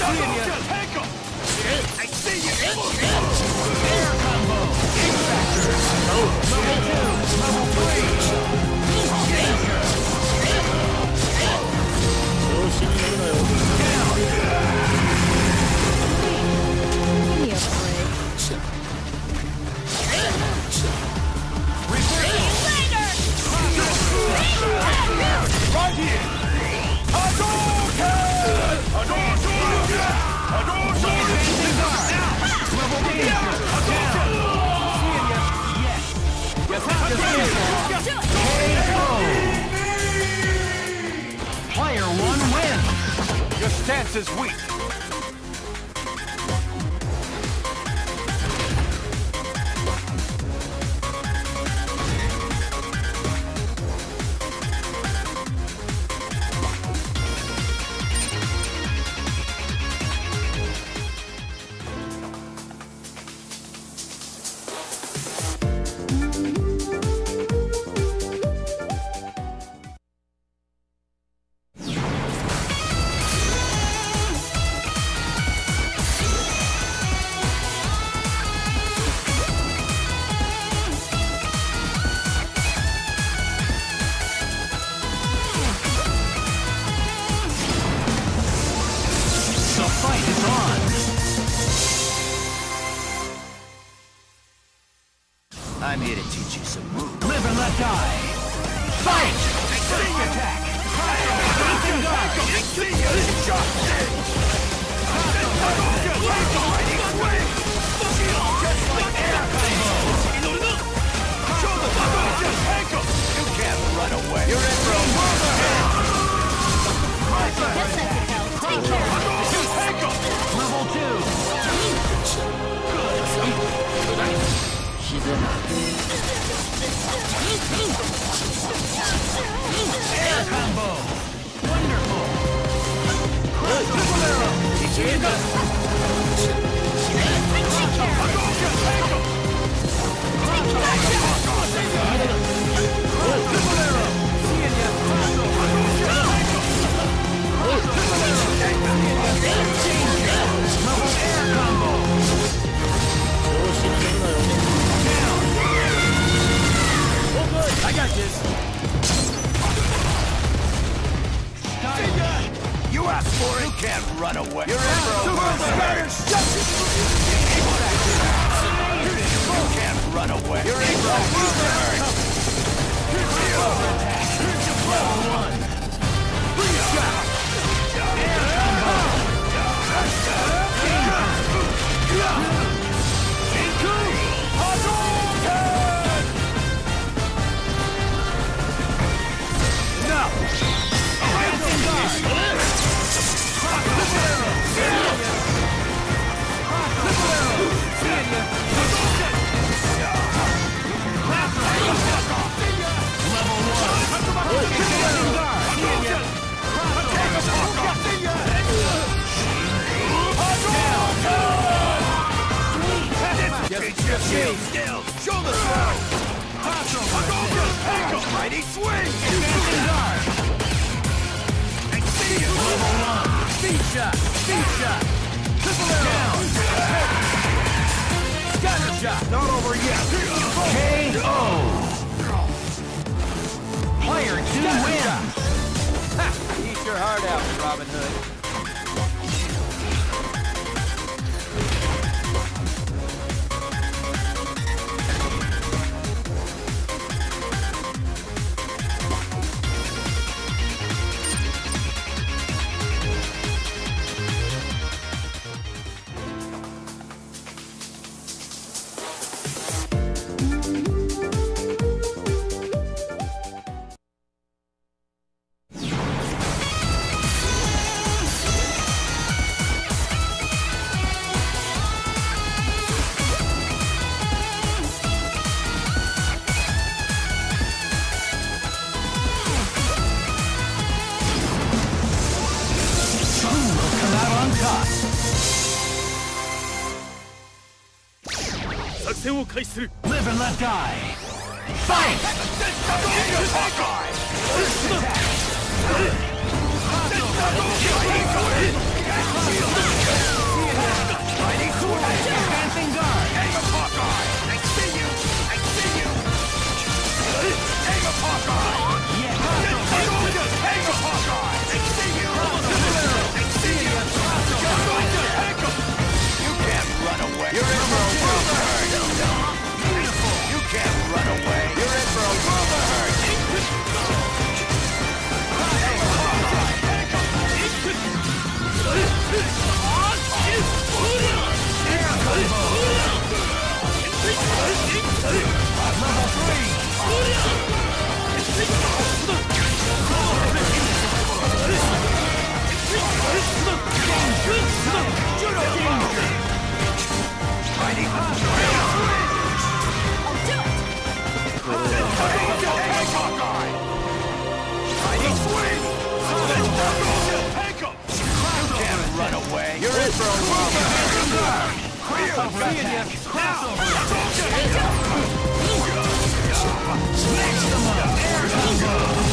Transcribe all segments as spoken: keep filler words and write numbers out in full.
Seeing ya. I see you. Air combo. King factor. Level two. Level three. Danger. Down. Give me a break. Right here! Hadouken! Hadouken! Hadouken! Level danger! Hadouken! Seeing ya! Yes! Yes, Hadouken! K O! Player one wins! Your stance is weak. I'm here to teach you some moves. Live and let die. Fight! Sting attack! Hadouken guard! Shot! Hadouken! Swing! Just like air combo! Show the Hadouken! Take him! You can't run away. You're in for a murder! Guess I can help. Take care. Hadouken! Take him! Level two! Air combo! Wonderful! Triple arrow! Take care. Hadouken! Take him! Triple arrow! Seeing ya! Hadouken! Triple arrow! Level air combo! I got this. You asked for it. You can't run away. You're in for a murder. You can't run away. You're in for a murder. Level one. Shot. Air combo. Inku. Hadouken. Now. Hadouken guard. Triple arrow. Seeing ya. Triple arrow. Seeing ya. Hadouken. Level one. Triple arrow guard. Seeing ya. Still, show the throw! Hadouken! Mighty swing! Guard. I see you! Level one. Speed shot. Speed shot. Triple arrow. Down. Scatter shot. Not over yet! K O. Player two wins. Ha! Eat your heart out, Robin Hood. Live and let die. Fight! Attack! Seeing ya. Crossover. Maximum air combo.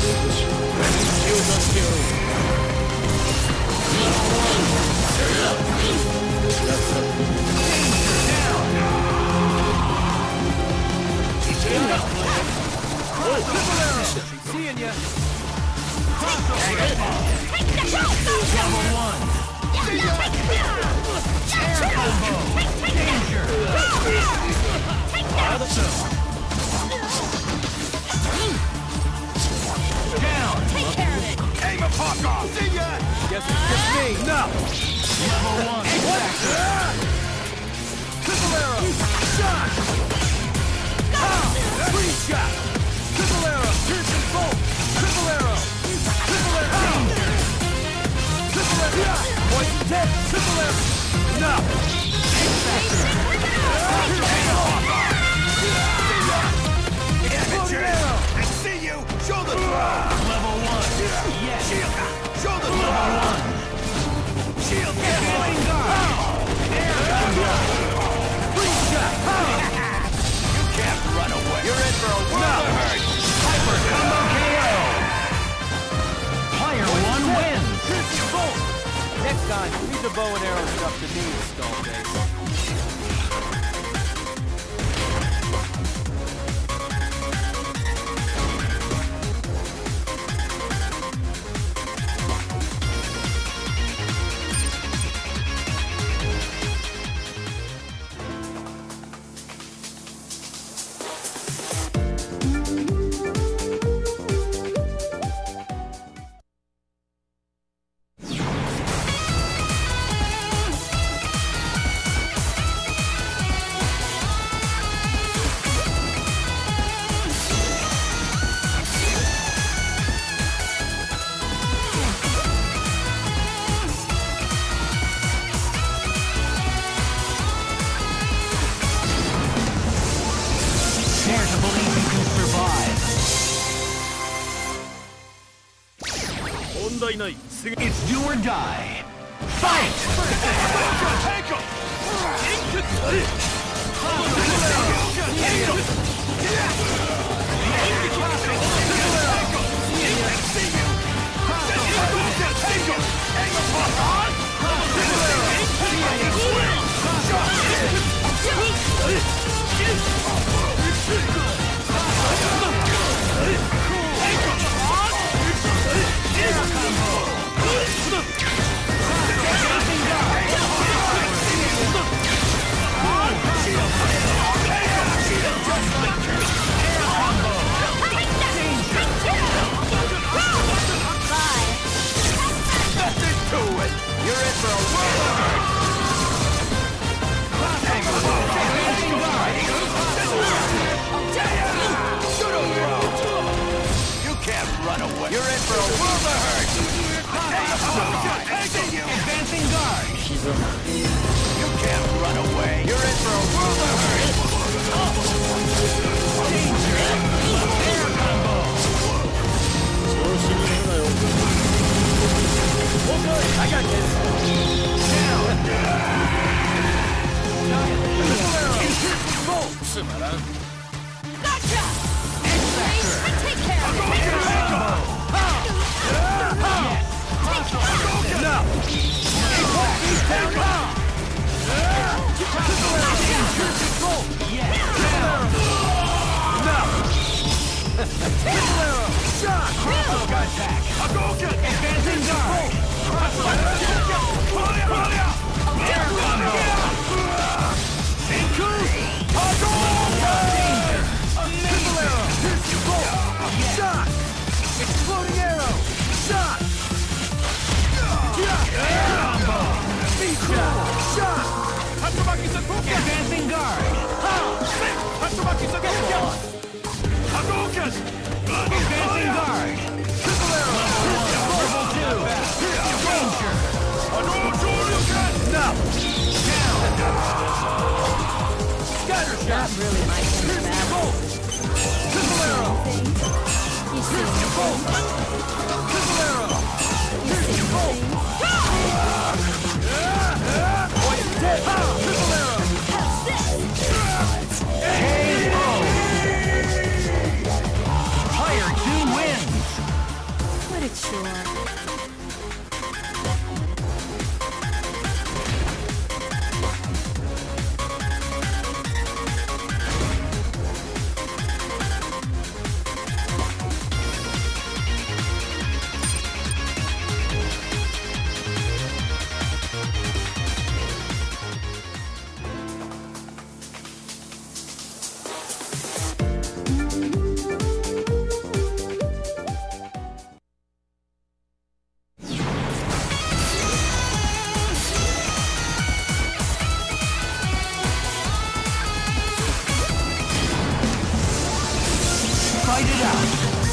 Triple arrow. Seeing ya. Crossover. Level one. Air combo. Danger. Awesome. Down. Take care of it. Aim a fuck off! See ya! Guess it's just me. No. Level one. Exactly. Triple arrow. Shot. Ah. Free shot. Triple arrow. Piercing bolt. Triple arrow. Triple arrow. Triple arrow. Poison tip. Triple arrow. No. Exploding arrow! I see you! Shoulder throw! Level one. Yes. Shield! Shoulder Level throw! one. Shield! Advancing guard. Air combo. Free shot. You can't run away! You're in for a world of hurt. Hyper combo K O. Player one wins. Piercing bolt. Next time, leave the bow and arrow stuff to me, Skullface. Dare to believe you can survive. It's do or die. Fight! Take him! You're in for a world of hurt! You can't run away! You're in for a world of hurt! Advancing guard. You can't run away! You're in for a world of hurt! Danger. Air combo. I got this. Down. Gotcha. Take care of it. No. Advancing guard. Air combo. Triple arrow. Shot. Exploding arrow. Shot. Air combo. Speed shot. Shot. Advancing guard. Advancing guard. Triple arrow. Level two. Danger. No. Down. Scatter shot. Not really my kind of battle. Triple arrow. You see Bolt. Triple arrow. You see Bolt. Poison tip. Triple arrow. Fight it out.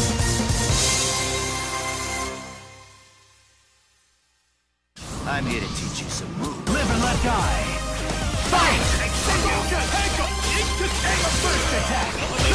I'm here to teach you some moves. Live and let die. Fight! First attack.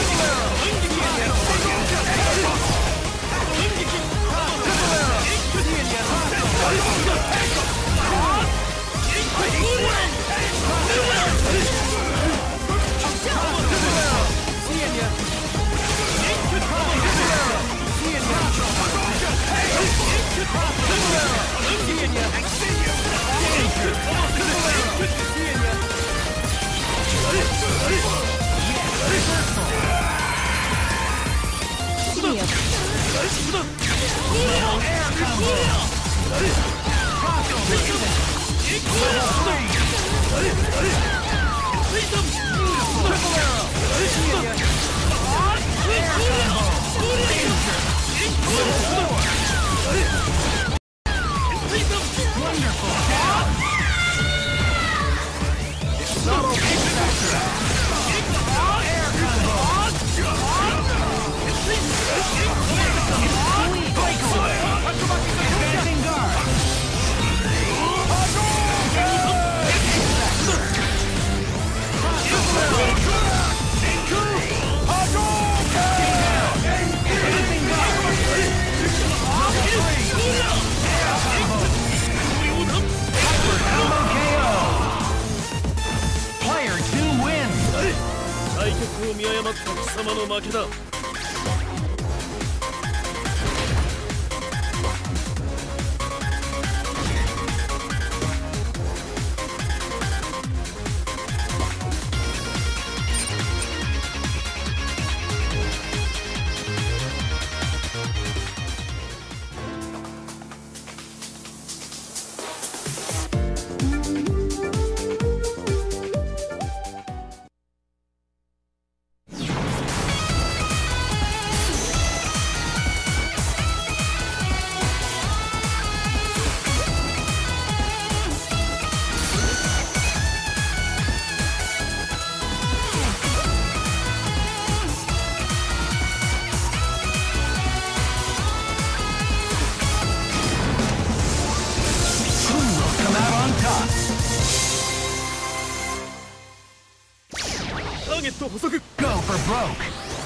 Go for broke.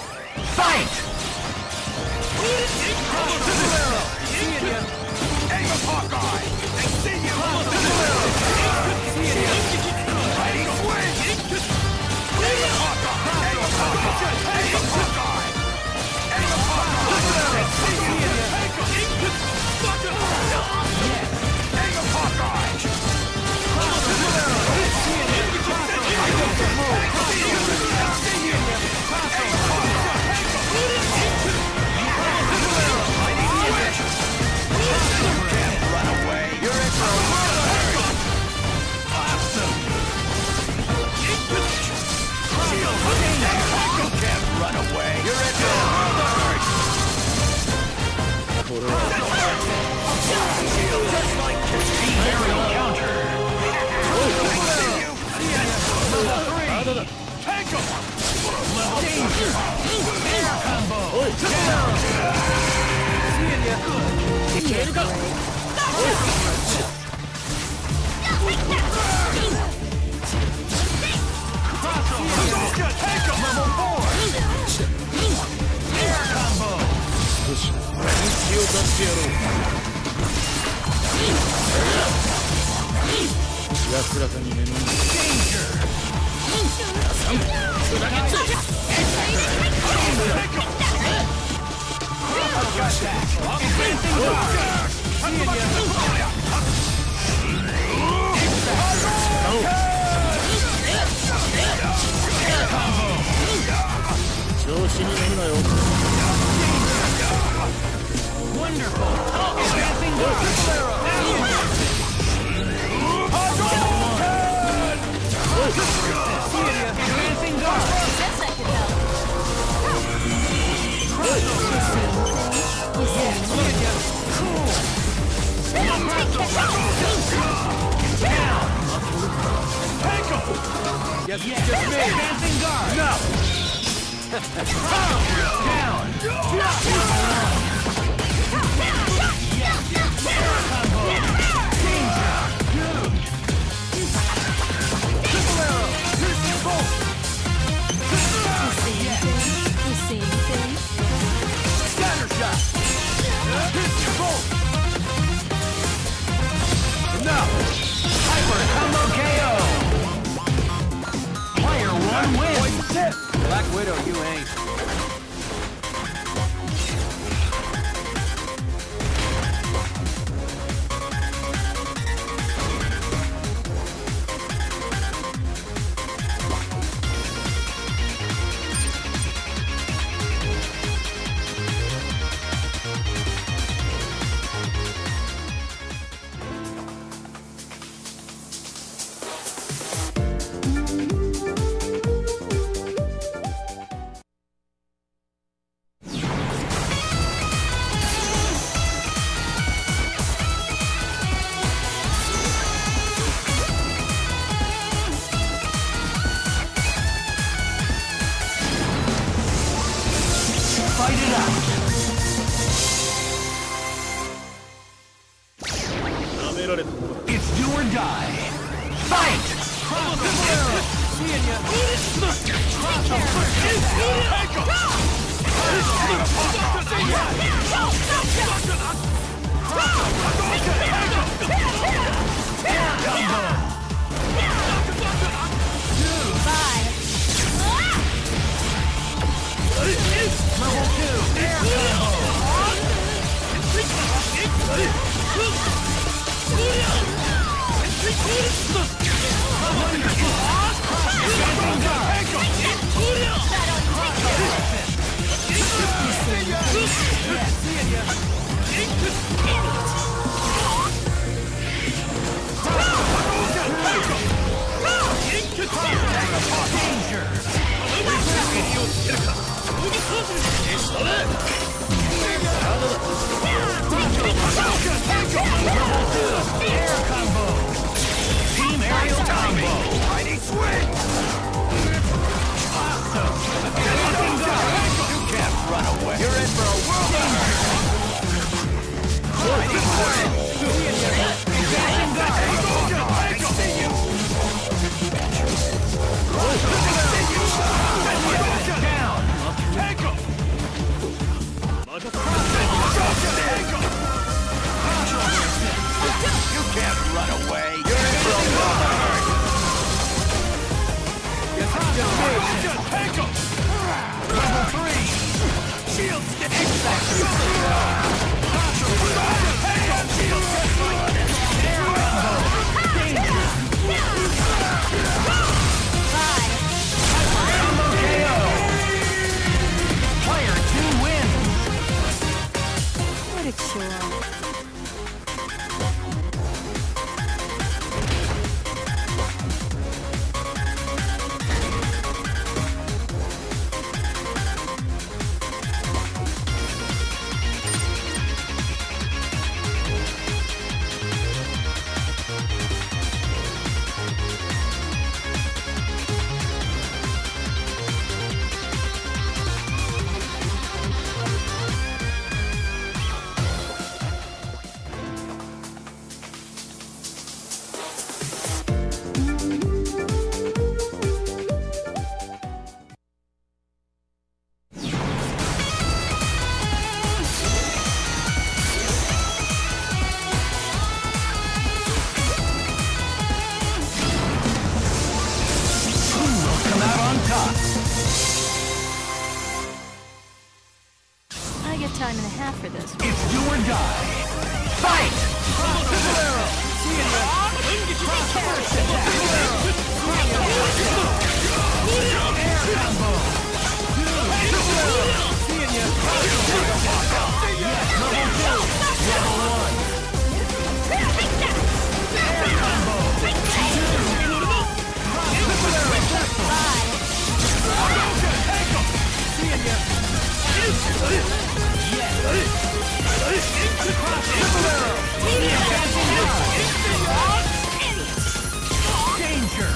Fight! Aim of Hawkeye! I see you! Fighting away! Aim of Hawkeye! Aim of Hawkeye! Aim of Hawkeye! Aim of Hawkeye! I see you! Aim of Hawkeye! Danger! Advancing guard! Seeing ya! Wonderful! Advancing guard! Advancing guard! Guess I could help. You see anything? You see anything? Yes, yes, just me! Advancing guard! No! Down! Triple arrow! Piercing bolt! You see anything? You see anything? Scatter shot! Piercing bolt! Now! Hyper combo K O! Player one wins! Black Widow, you ain't. Fight it out! It's do or die. Fight! Seeing ya! Level two! Air combo! Team aerial combo! Mighty swing! Awesome! You can't run away! You're in for a world of hurt! Mighty swing! Advancing guard! I see you! Down! Take him! You can't run away! You're in for a world of hurt! Yes, just me! Just take him! Level three! Shield stick! X-Factor! Shield stick! Air combo! Danger! Combo K O! Player two wins! What a chore. Do or die. Fight! Triple arrow! Seeing ya! First attack! Triple arrow! Air combo! Triple arrow! Seeing ya! Yes, level two! Level one! Air combo! Triple arrow! Seeing ya! Yes! Triple arrow! Danger!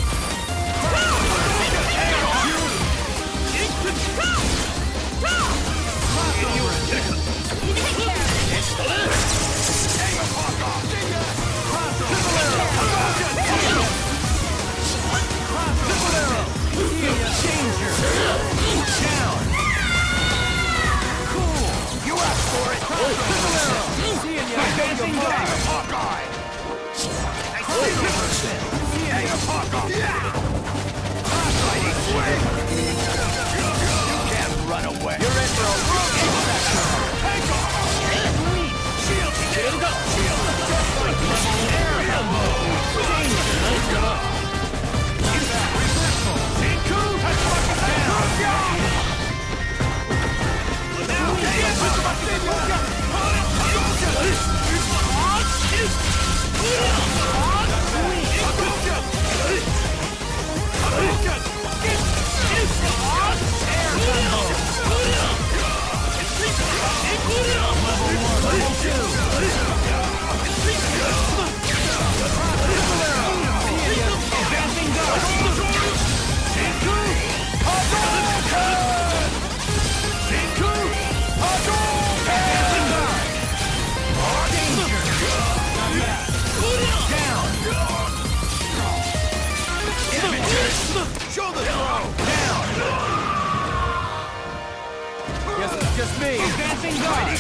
Guess it's just me. Advancing guard.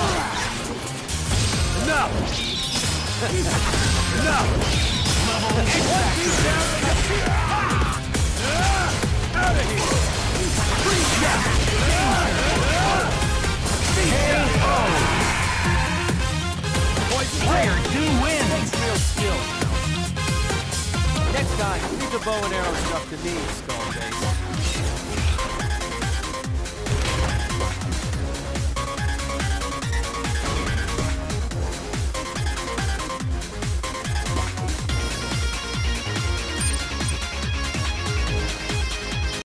Enough. Enough. Level out of here. Free shot. K O. Player two wins. Real skill. Next time, leave the bow and arrow stuff to me, Skullface.